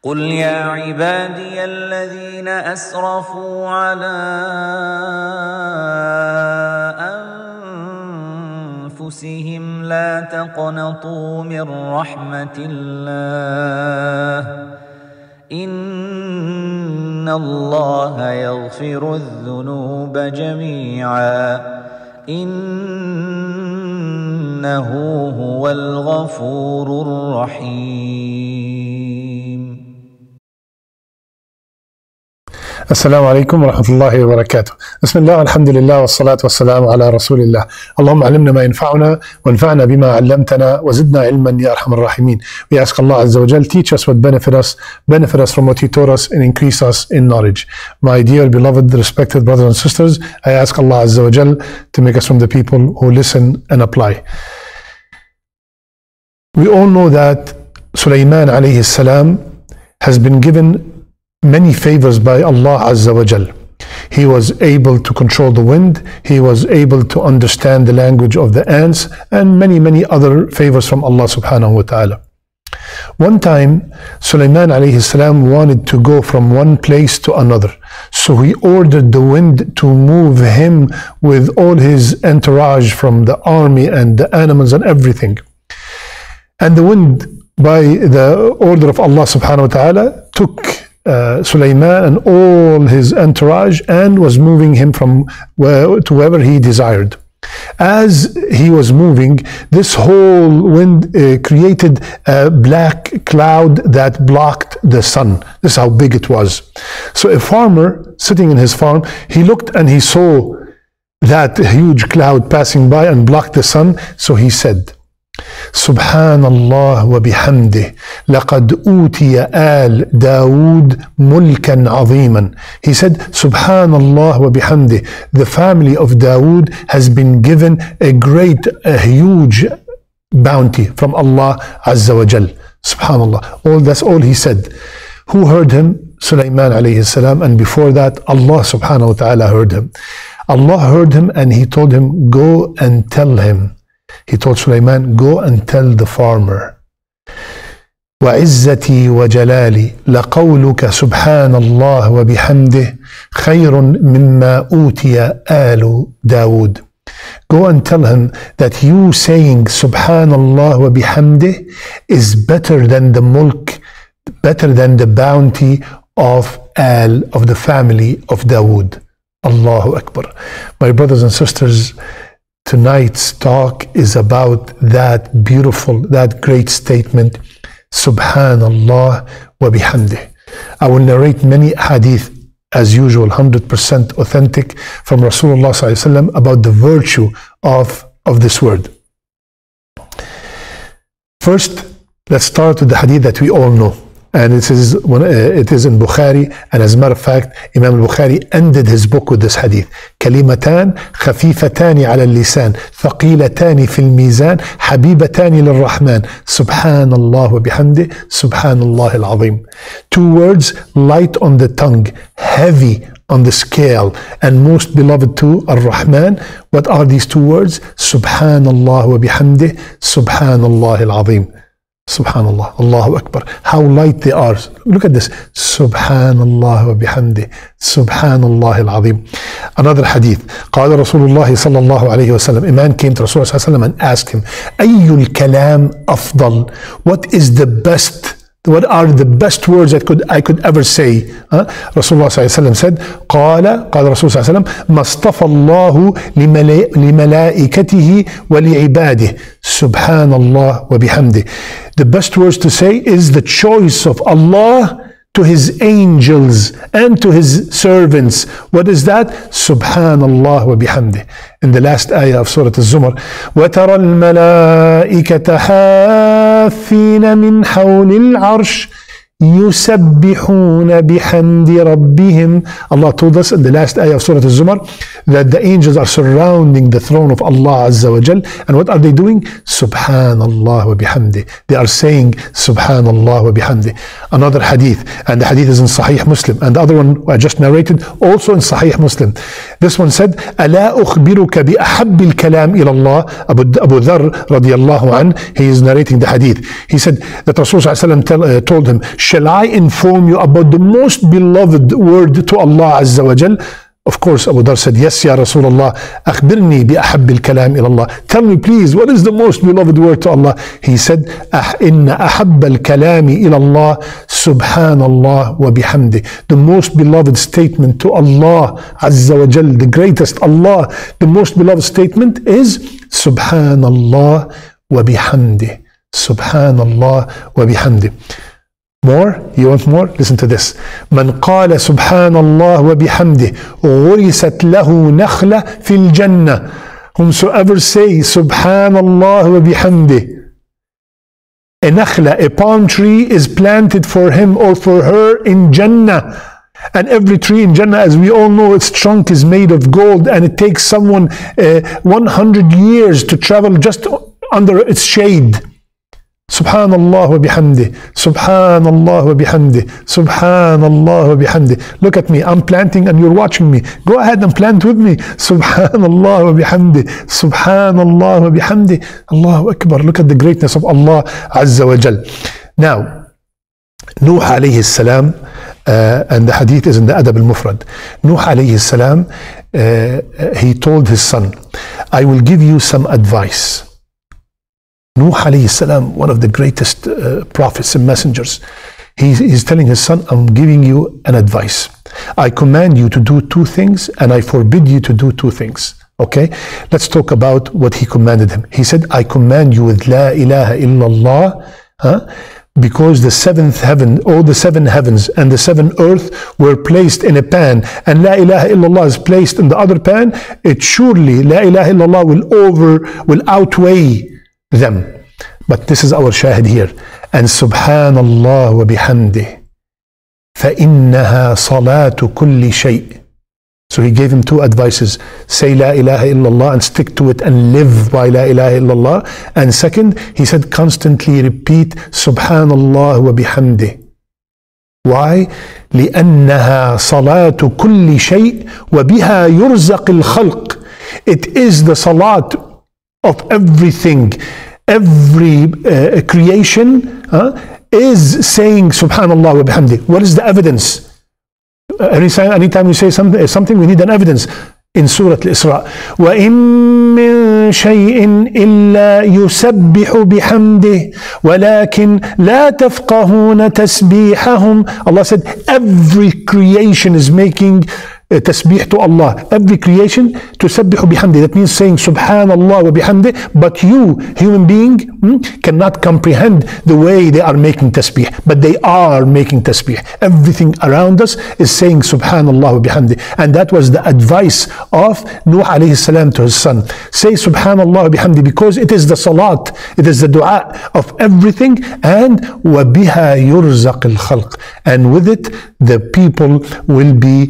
قل يا عبادي الذين أسرفوا على أنفسهم لا تقنطوا من رحمة الله إن الله يغفر الذنوب جميعا إنه هو الغفور الرحيم. السلام عليكم ورحمة الله وبركاته. بسم الله والحمد لله والصلاة والسلام على رسول الله. اللهم علمنا ما ينفعنا وانفعنا بما علمتنا وزدنا علما يا أرحم الراحمين. We ask Allah Azza wa Jal, teach us what benefit us from what He taught us and increase us in knowledge. My dear beloved respected brothers and sisters, I ask Allah Azza wa Jal to make us from the people who listen and apply. We all know that Sulaiman alayhi salam has been given many favors by Allah Azza wa Jal. He was able to control the wind, he was able to understand the language of the ants, and many other favors from Allah subhanahu wa ta'ala. One time, Sulaiman alayhi salam wanted to go from one place to another. So he ordered the wind to move him with all his entourage from the army and the animals and everything. And the wind, by the order of Allah subhanahu wa ta'ala, took Sulaiman and all his entourage and was moving him from to wherever he desired. As he was moving, this whole wind created a black cloud that blocked the sun. This is how big it was. So a farmer sitting in his farm, he looked and he saw that huge cloud passing by and blocked the sun. So he said, SubhanAllahi Wa Bihamdihi لقد أوتي آل داود ملكا عظيما. He said, SubhanAllahi Wa Bihamdihi, the family of Dawood has been given a huge bounty from Allah Azza wa Jal. SubhanAllah. That's all he said. Who heard him? Sulaiman alayhi salam, and before that Allah subhanahu wa ta'ala heard him. Allah heard him and He told him, go and tell him. He told Sulaiman, go and tell the farmer, وعزتي وجلالي لقولك سبحان الله وبحمده خير مما أوتي آل داود. Go and tell him that you saying سبحان الله وبحمده is better than the mulk, better than the bounty of the family of Dawood. Allahu Akbar. My brothers and sisters, tonight's talk is about that beautiful, that great statement, Subhanallah wa bihamdih. I will narrate many hadith, as usual, 100% authentic from Rasulullah sallallahu alaihi wasallam about the virtue of this word. First, let's start with the hadith that we all know. And it is in Bukhari, and as a matter of fact, Imam al-Bukhari ended his book with this hadith. كلمتان خفيفتان على اللسان ثقيلتان في الميزان حبيبتان للرحمن سبحان الله وبحمده سبحان الله العظيم. Two words light on the tongue, heavy on the scale, and most beloved to Ar-Rahman. What are these two words? Subhanallah wa bihamdih Subhanallah al-Azim. Subhanallah, Allahu Akbar. How light they are. Look at this. Subhanallah wa bihamdih Subhanallah al-Azim. Another hadith. قال رسول الله صلى الله عليه وسلم. A man came to Rasulullah صلى الله عليه وسلم and asked him, أي الكلام أفضل? What is the best? What are the best words that I could ever say? Rasulullah صلى الله عليه وسلم said, قال رسول صلى الله عليه وسلم ما اصطفى الله لملائكته ولعباده سبحان الله وبحمده. The best words to say is the choice of Allah to His angels and to His servants. What is that? Subhanallah wa bihamdih. In the last ayah of Surah Al-Zumar, وَتَرَى الْمَلَائِكَةَ حَافِّينَ مِنْ حَوْلِ الْعَرْشِ يُسَبِّحُونَ بِحَمْدِ رَبِّهِمْ. Allah told us in the last ayah of Surah Al-Zumar that the angels are surrounding the throne of Allah Azza wa Jal, and what are they doing? Subhanallah wa bihamdi. They are saying Subhanallah wa bihamdi. Another hadith, and the hadith is in Sahih Muslim, and the other one I just narrated also in Sahih Muslim. This one said, ألا أخبرك بأحب الكلام إلى الله. Abu Dharr radiallahu anh, he is narrating the hadith. He said that Rasul told him, shall I inform you about the most beloved word to Allah Azza wa Jal? Of course, Abu Dharr said, yes, Ya Rasulullah, أخبرني بأحب الكلام إلى الله. Tell me please, what is the most beloved word to Allah? He said, إن أحب الكلام إلى الله سبحان الله وبحمده. The most beloved statement to Allah Azza wa Jal, the greatest Allah, the most beloved statement is سبحان الله وبحمده. سبحان الله وبحمده. More? You want more? Listen to this. من قال سبحان الله وبحمده غرست له نخلة في الجنة. Whomsoever say سبحان الله وبحمده, a nakhla, a palm tree is planted for him or for her in Jannah. And every tree in Jannah, as we all know, its trunk is made of gold, and it takes someone 100 years to travel just under its shade. Subhanallah wa bihamdi, Subhanallah wa bihamdi, Subhanallah wa bihamdi. Look at me, I'm planting and you're watching me. Go ahead and plant with me. Subhanallah wa bihamdi, Subhanallah wa bihamdi. Allahu Akbar. Look at the greatness of Allah Azza wa Jal. Now, Nuh alayhi salam, and the hadith is in the Adab al-Mufrad. Nuh alayhi salam, he told his son, I will give you some advice. Nuh alayhi salam, one of the greatest prophets and messengers, he's telling his son, I'm giving you an advice. I command you to do two things and I forbid you to do two things. Okay, let's talk about what he commanded him. He said, I command you with La ilaha illallah, because the seventh heaven, all the seven heavens and the seven earth were placed in a pan, and La ilaha illallah is placed in the other pan, it surely La ilaha illallah will outweigh them. But this is our shahid here. And Subhanallah wa bihamdihi فإنها صلاة كل شيء. So he gave him two advices. Say La ilaha illallah and stick to it and live by La ilaha illallah. And second, he said constantly repeat Subhanallah wa bihamdihi. Why? لأنها صلاة كل شيء وبها يرزق الخلق. It is the salat of everything. Every creation is saying Subhanallah wa bihamdi. What is the evidence? Anytime you say something, we need an evidence. In Surah Al-Isra, وَإِن مِّن شَيْءٍ إِلَّا يُسَبِّحُ بِحَمْدِهِ وَلَكِنْ لَا تَفْقَهُونَ تَسْبِيحَهُمْ. Allah said, every creation is making tasbih to Allah. Every creation tusabbihu bihamdi. That means saying Subhanallah wa bihamdi. But you, human being, cannot comprehend the way they are making tasbih. But they are making tasbih. Everything around us is saying Subhanallah wa bihamdi. And that was the advice of Nuh alayhi salam to his son. Say Subhanallah wa bihamdi because it is the salat, it is the dua of everything. And وَبِهَا يُرْزَقِ الْخَلْقِ. And with it, the people will be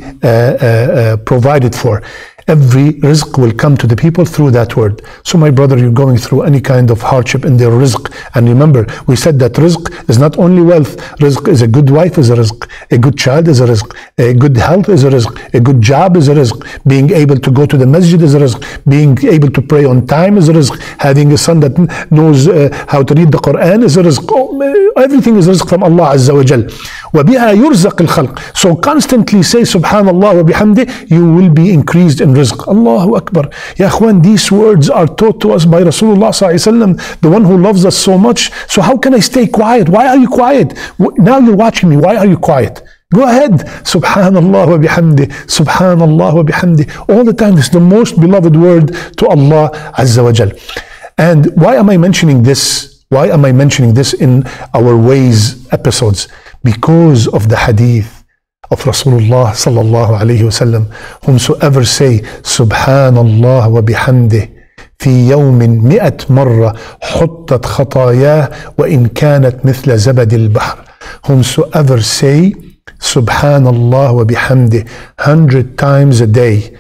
provided for. Every rizq will come to the people through that word. So my brother, you're going through any kind of hardship in their rizq. And remember, we said that rizq is not only wealth. Rizq is a good wife is a rizq. A good child is a rizq. A good health is a rizq. A good job is a rizq. Being able to go to the masjid is a rizq. Being able to pray on time is a rizq. Having a son that knows how to read the Quran is a rizq. Everything is rizq from Allah Azza wa Jal. وَبِهَا يُرْزَقِ الْخَلْقِ. So constantly say Subhanallah wa bihamdi, you will be increased in rizq. Allahu Akbar. Ya akhwan, these words are taught to us by Rasulullah sallallahu alaihi wasallam, the one who loves us so much. So how can I stay quiet? Why are you quiet? Now you're watching me. Why are you quiet? Go ahead. Subhanallah wa bihamdi. Subhanallah wa bihamdi. All the time. It's the most beloved word to Allah Azza wa Jal. And why am I mentioning this? Why am I mentioning this in our Ways episodes? Because of the hadith of Rasulullah sallallahu alayhi wasallam, whomsoever say Subhanallah wa bihamdih في يوم 100 مرة حطت خطاياه وإن كانت مثل زبد البحر. Whomsoever say Subhanallah wa bihamdih 100 times a day,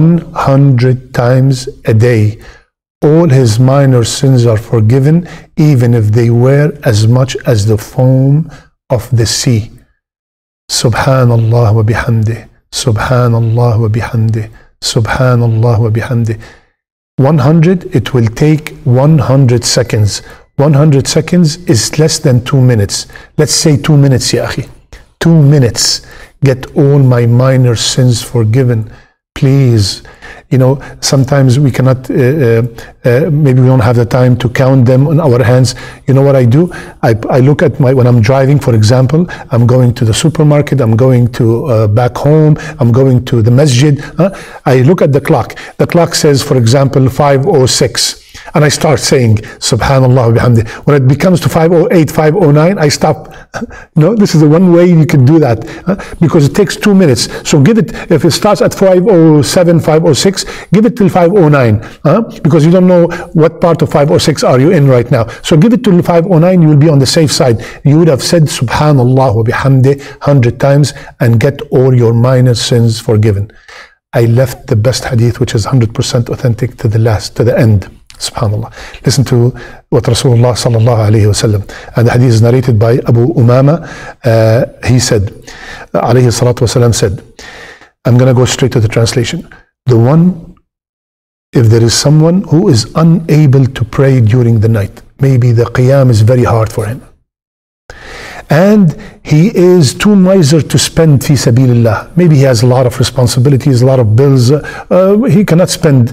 100 times a day, all his minor sins are forgiven, even if they were as much as the foam of the sea. Subhanallah wa bihamdih, Subhanallah wa bihamdih, Subhanallah wa bihamdihi. 100, it will take 100 seconds. 100 seconds is less than 2 minutes. Let's say 2 minutes, ya akhi. 2 minutes. Get all my minor sins forgiven. Please. You know, sometimes we cannot, maybe we don't have the time to count them on our hands. You know what I do? I look at when I'm driving, for example, I'm going to the supermarket, I'm going to back home, I'm going to the masjid. I look at the clock. The clock says, for example, 5:06. And I start saying, Subhanallah wa bihamdihi. When it becomes to 5:08, 5:09, I stop. No, this is the one way you can do that. Because it takes 2 minutes. So give it, if it starts at 5:07, 5:06, give it till 5:09. Because you don't know what part of 5:06 are you in right now. So give it till 5:09, you will be on the safe side. You would have said Subhanallah wa bihamdihi 100 times and get all your minor sins forgiven. I left the best hadith, which is 100% authentic, to the last, to the end. SubhanAllah. Listen to what Rasulullah sallallahu alayhi wa sallam, and the hadith is narrated by Abu Umaama. He said, alayhi salatu wasalam said, I'm going to go straight to the translation. The one, if there is someone who is unable to pray during the night, maybe the qiyam is very hard for him, and he is too miser to spend fi sabilillah. Maybe he has a lot of responsibilities, a lot of bills. He cannot spend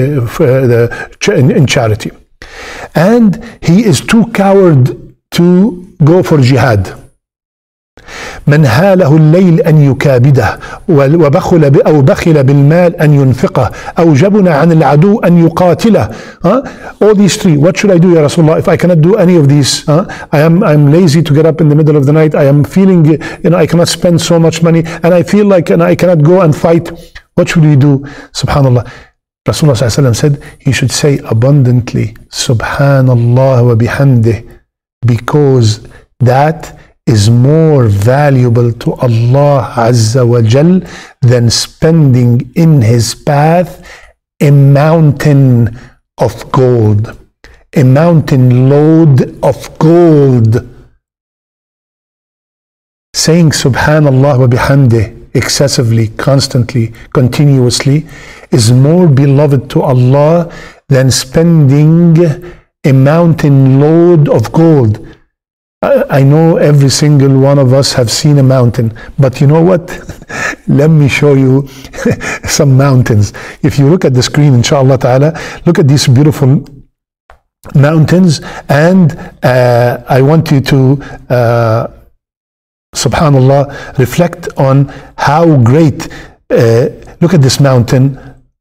in charity. And he is too coward to go for jihad. من هاله الليل أن يكابده وبخل بالمال أن ينفقه أو جبن عن العدو أن يقاتله. All these three. What should I do, Ya Rasulullah, if I cannot do any of these? I'm lazy to get up in the middle of the night. I am feeling, I cannot spend so much money, and I feel like I cannot go and fight. What should we do? Subhanallah. Rasulullah said he should say abundantly Subhanallah wa bihamdihi, because that is more valuable to Allah Azza wa Jal than spending in His path a mountain of gold, a mountain load of gold. Saying Subhanallah wa bihamdihi excessively, constantly, continuously is more beloved to Allah than spending a mountain load of gold. I know every single one of us have seen a mountain, but you know what? Let me show you some mountains. If you look at the screen, inshallah ta'ala, look at these beautiful mountains, and I want you to, subhanallah, reflect on how great, look at this mountain.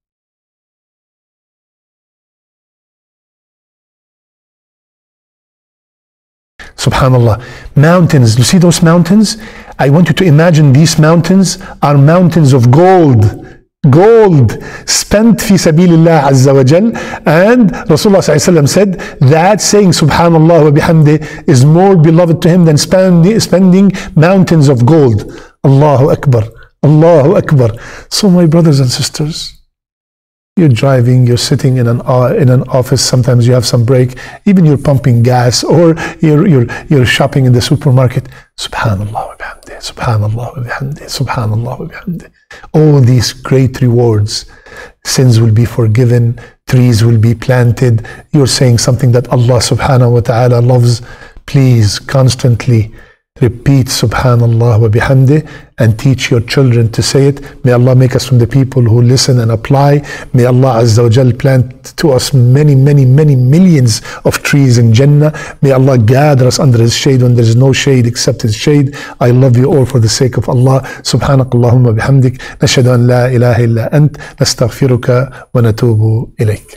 Subhanallah. Mountains, you see those mountains? I want you to imagine these mountains are mountains of gold. Gold spent fi sabilillah azza wa jal. And Rasulullah said that saying Subhanallah wa bihamdihi is more beloved to him than spending mountains of gold. Allahu Akbar. Allahu Akbar. So my brothers and sisters, you're driving, you're sitting in an office, sometimes you have some break, even you're pumping gas, or you're shopping in the supermarket. Subhanallah wa bihamdihi, Subhanallah wa bihamdihi, Subhanallah wa bihamdihi. All these great rewards. Sins will be forgiven, trees will be planted. You're saying something that Allah subhanahu wa ta'ala loves. Please constantly repeat Subhanallah wa bihamdihi and teach your children to say it. May Allah make us from the people who listen and apply. May Allah Azza wa Jal plant to us many, many, many millions of trees in Jannah. May Allah gather us under His shade when there is no shade except His shade. I love you all for the sake of Allah. Subhanakallahumma bihamdik. Nashhadu an la ilaha illa ant. Nastaghfiruka wa natubu ilayk.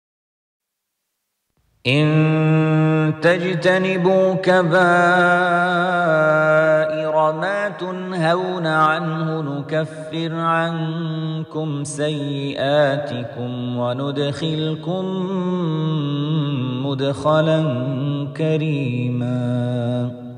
إن تجتنبوا كبائر ما تنهون عنه نكفر عنكم سيئاتكم وندخلكم مدخلا كريما.